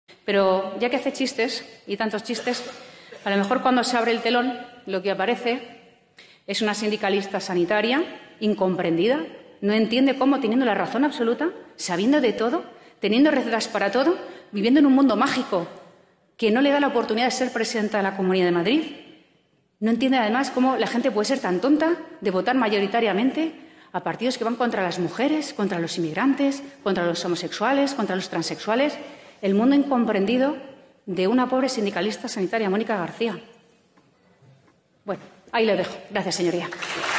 Pero ya que hace chistes, y tantos chistes, a lo mejor cuando se abre el telón lo que aparece es una sindicalista sanitaria incomprendida, no entiende cómo, teniendo la razón absoluta, sabiendo de todo, teniendo recetas para todo, viviendo en un mundo mágico que no le da la oportunidad de ser presidenta de la Comunidad de Madrid, no entiende además cómo la gente puede ser tan tonta de votar mayoritariamente a partidos que van contra las mujeres, contra los inmigrantes, contra los homosexuales, contra los transexuales. El mundo incomprendido de una pobre sindicalista sanitaria, Mónica García. Bueno, ahí lo dejo. Gracias, señoría.